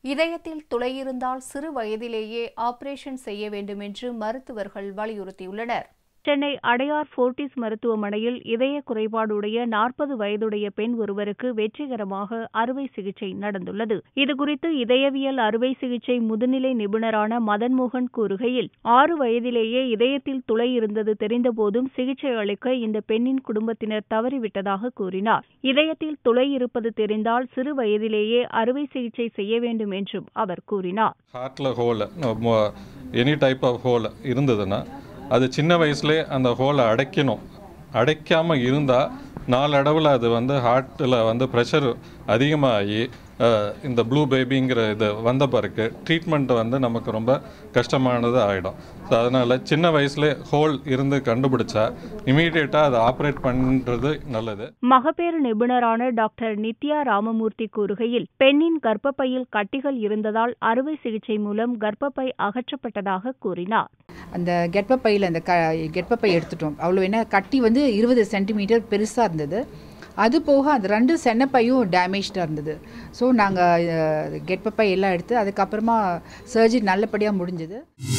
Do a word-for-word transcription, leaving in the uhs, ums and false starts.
இதயத்தில் துளை இருந்தால் சிறு வயதிலேயே ஆபரேஷன் செய்ய வேண்டும் என்று மருத்துவர்கள் வலியுறுத்தியுள்ளனர். சென்னை அடையார் போர்டிஸ் மருத்துவமனையில் இதய குறைபாடுடைய நாற்பது வயதுடைய பெண் ஒருவருக்கு வெற்றிகரமாக அறுவை சிகிச்சை நடந்துள்ளது. இதுகுறித்து இதயவியல் அறுவை சிகிச்சை முதுநிலை நிபுணரான மதன்மோகன் கூறுகையில், ஆறு வயதிலேயே இதயத்தில் துளை இருந்தது தெரிந்தபோதும் சிகிச்சை அளிக்க இந்த பெண்ணின் குடும்பத்தினர் தவறிவிட்டதாக கூறினார். இதயத்தில் துளை இருப்பது தெரிந்தால் சிறு வயதிலேயே அறுவை சிகிச்சை செய்ய வேண்டும் என்றும் அவர் கூறினார். அது சின்ன வயசுலேயே அந்த ஹோலை அடைக்கணும். அடைக்காமல் இருந்தால் நாளடைவில் அது வந்து ஹார்ட்டில் வந்து ப்ரெஷர் அதிகமாகி இந்த ப்ளூ பேபிங்கிற இது வந்த பிறகு ட்ரீட்மெண்ட் வந்து நமக்கு ரொம்ப கஷ்டமானது ஆகிடும். ஸோ அதனால் சின்ன வயசுல ஹோல் இருந்து கண்டுபிடிச்சா இமீடியட்டாக அதை ஆப்ரேட் பண்ணுறது நல்லது. மகப்பேறு நிபுணரான டாக்டர் நித்யா ராமமூர்த்தி கூறுகையில், பெண்ணின் கர்ப்பப்பையில் கட்டிகள் இருந்ததால் அறுவை சிகிச்சை மூலம் கர்ப்பப்பை அகற்றப்பட்டதாக கூறினார். அந்த கர்ப்பப்பையில் அந்த க கர்ப்பப்பை எடுத்துட்டோம். அவ்வளோ என்ன கட்டி வந்து இருபது சென்டிமீட்டர் பெருசாக இருந்தது. அது போக அந்த ரெண்டு சென்னப்பையும் டேமேஜாக இருந்தது. ஸோ நாங்கள் கர்ப்பப்பை எல்லாம் எடுத்து அதுக்கப்புறமா சர்ஜரி நல்லபடியாக முடிஞ்சது.